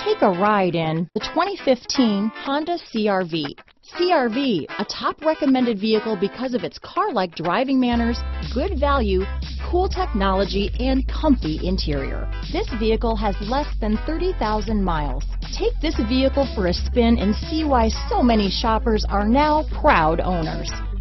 Take a ride in the 2015 Honda CR-V. CR-V, a top recommended vehicle because of its car-like driving manners, good value, cool technology, and comfy interior. This vehicle has less than 30,000 miles. Take this vehicle for a spin and see why so many shoppers are now proud owners.